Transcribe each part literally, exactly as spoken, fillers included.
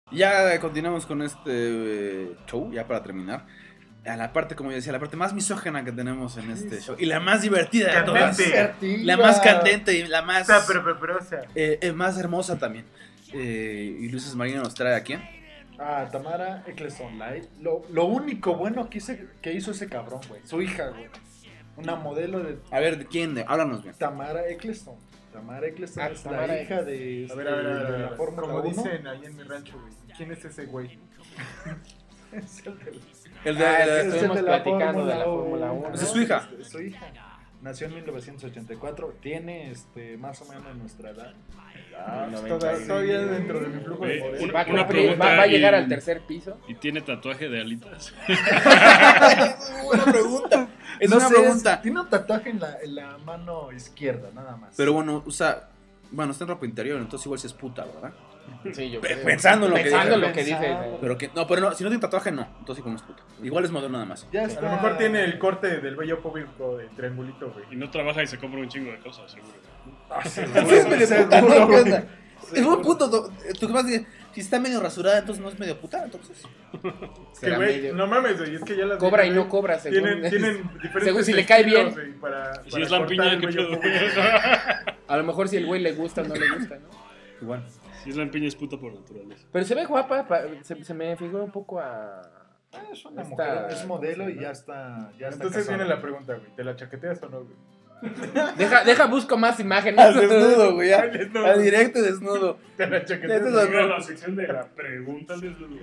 Ya continuamos con este eh, show, ya para terminar. A la parte, como yo decía, la parte más misógena que tenemos en este show. Y la más divertida de todas. La más candente y la más... O sea, pero, pero, pero, o sea. Eh, eh, más hermosa también. Eh, y Luis Marino nos trae a quién? Ah, Tamara Eccleston. Lo, lo único bueno que, hice, que hizo ese cabrón, güey. Su hija, güey. Una modelo de... A ver, ¿de quién? De, háblanos bien. Tamara Eccleston. Tamara Eccleston Ah, es Tamara la hija de, A ver, a ver, a ver, de a la ver. Fórmula Como uno. dicen ahí en mi rancho, güey. ¿Quién es ese güey? Es el de, El de, Ah, el de- el que estuvimos de platicando de la Fórmula uno. Esa es su hija. Es su hija. Nació en mil novecientos ochenta y cuatro. Tiene este, más o menos nuestra edad. Ah, noventa toda- y- todavía dentro de mi flujo de Güey, poder. una- Va a, una cumplir- pregunta va- va a llegar y- al tercer piso. ¿Y tiene tatuaje de alitas? Buena pregunta. Es No una sé, pregunta. es- tiene un tatuaje en la, en la mano izquierda, nada más. Pero bueno, usa... Bueno, está en ropa interior, entonces igual si es puta, ¿verdad? Sí, yo Pe- creo. pensando en lo que Pensando en dice. lo que dice. Pensando. Pero que... No, pero no, si no tiene tatuaje, no. Entonces sí como es puta. Igual es moderno nada más. ya A está. lo mejor tiene el corte del vello público de triangulito, güey. Y no trabaja y se compra un chingo de cosas, seguro. Ah, sí, Sí, es medio seguro, puta, ¿no? ¿Qué güey. onda? Es buen punto. tú- Tú que vas a decir, si está medio rasurada, entonces no es medio puta, entonces. Que Será güey, medio- no mames, güey, es que ya las Cobra y viejas, no güey, cobra, según. Tienen, tienen diferentes según si le cae estilos, bien. güey, para, Si para es lampiña, cortar el ¿qué vello pedo? público. A lo mejor si el güey le gusta o no le gusta, ¿no? Igual. Si es lampiña es puta por naturaleza. Pero se ve guapa, pa- se, se me figura un poco a... Ah, es una Está- mujer, es modelo ¿cómo y se ya llama? está. Ya está Entonces casada. viene la pregunta, güey, ¿te la chaqueteas o no, güey? Deja, deja, busco más imágenes. Al desnudo, güey. ya. Al desnudo. Al directo desnudo. ¿Te la chaqueteas? Neta, güey? no. la sección de la pregunta al desnudo.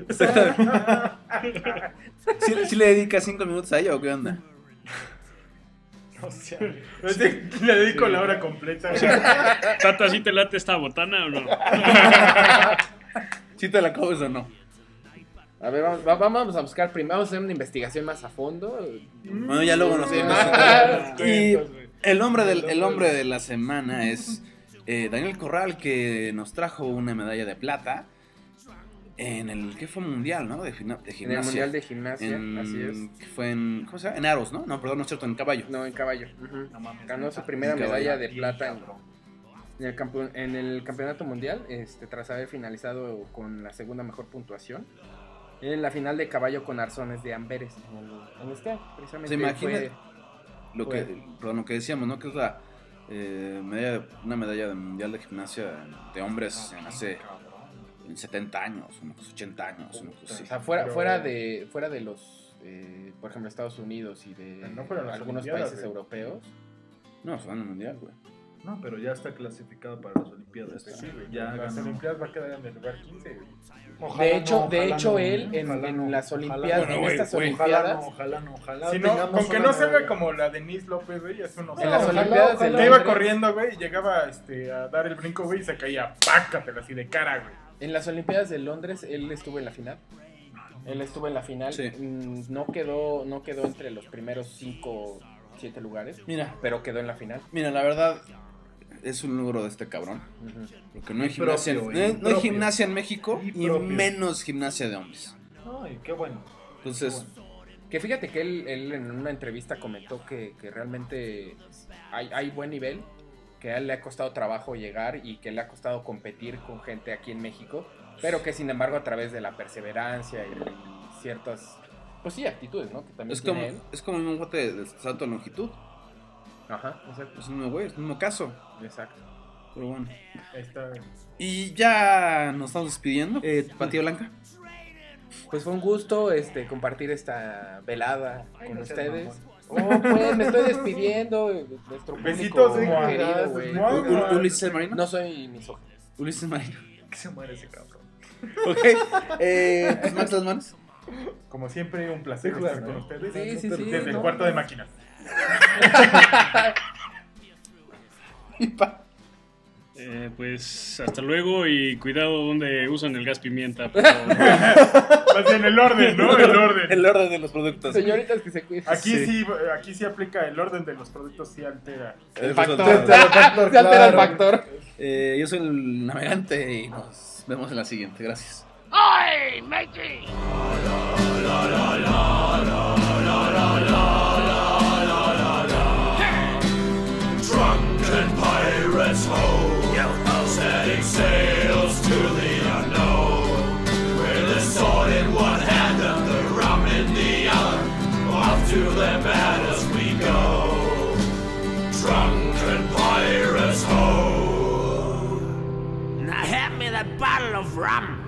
¿Sí, sí le dedicas cinco minutos a ella o qué onda? O sea, O sea, le dedico la hora completa, güey. Tata, ¿sí te late esta botana o no? ¿Sí te la comes o no? A ver, vamos, va- vamos a buscar primero, vamos a hacer una investigación más a fondo. Bueno, ya luego nos Sí, vemos. más. Y el hombre, del, el hombre de la semana es eh, Daniel Corral, que nos trajo una medalla de plata en el que fue mundial, ¿no? De, gimna- de En el gimnasia. Mundial de Gimnasia, En- así es. que fue en, ¿cómo se llama? En aros, ¿no? No, perdón, no es cierto, en caballo. No, en caballo. Ujú. no mames, Ganó su neta. primera En caballo. medalla de Sí, plata en, cabrón. en el, campo- en el campeonato mundial, este, tras haber finalizado con la segunda mejor puntuación. En la final de caballo con arzones de Amberes. En, el, en este, precisamente. ¿Se imagina fue- lo que, fue- perdón, lo que decíamos, ¿no? Que es la eh, medalla, una medalla de mundial de gimnasia de hombres en hace en setenta años, unos ochenta años, unos O así. sea, fuera, Pero- fuera de fuera de los, eh, por ejemplo, Estados Unidos y de No fueron las algunos Olimpiadas, países güey. europeos. No, fue en el mundial, güey. No, pero ya está clasificado para las Olimpiadas. Sí, güey, ya las ganó. Olimpiadas va a quedar en el lugar quince, güey. Ojalá De hecho, no, de ojalá hecho no, él en, ojalá en no, las ojalá Olimpiadas, no. en Bueno, estas güey, Ojalá Olimpiadas, no, ojalá no, ojalá Si no, tengamos con que una no se medalla. vea como la Denise López, güey, es unos en las ojalá, Olimpiadas de ojalá. Te Londres, iba corriendo, güey, y llegaba este, a dar el brinco, güey, y se caía, pácatela así de cara, güey. en las Olimpiadas de Londres él estuvo en la final. Él estuvo en la final, Sí. mm, no quedó no quedó entre los primeros cinco, siete lugares, Mira, pero quedó en la final. mira, la verdad es un logro de este cabrón. Ujú. Porque no hay Propio, gimnasia, en- güey, no hay- no hay propio. gimnasia en México Y y propio. menos gimnasia de hombres. Ay, qué bueno. Entonces, Qué bueno. Que fíjate que él, él en una entrevista comentó que, que realmente hay, hay buen nivel, que a él le ha costado trabajo llegar y que le ha costado competir con gente aquí en México, pero que sin embargo a través de la perseverancia y ciertas, pues sí, actitudes, ¿no? Que también es como, tiene él. es como un bote de salto de longitud. Ajá, exacto. Es un mismo güey, es el mismo caso. Exacto. Pero bueno. Ahí está. Y ya nos estamos despidiendo. Eh, Patilla Blanca. Pues fue un gusto este compartir esta velada Ay, con no seas ustedes. Oh, pues me estoy despidiendo de nuestro público Besitos, mua. querido, güey. Mua. U- U- Ulises Marino. No soy misógino. Ulises Marino. Que se muere ese cabrón. Ok. Eh, pues Max Las Manos. Como siempre, un placer Sí, estar claro, con ¿no? ustedes. Sí, sí, sí, Desde el no. cuarto de máquinas. Y pa- Eh, pues hasta luego y cuidado donde usan el gas pimienta. Por favor. Más bien el orden, ¿no? El orden. El orden de los productos. Señoritas que se cuiden. Aquí Sí. sí. aquí sí aplica el orden de los productos, sí altera. El Factor. resultado. Se altera el factor. Eh, yo soy el navegante y nos vemos en la siguiente. Gracias. Oi, matey! Drunken pirates ho, setting sails to the unknown. to them as we go. Drunken pirates ho. Now hand me that bottle of rum.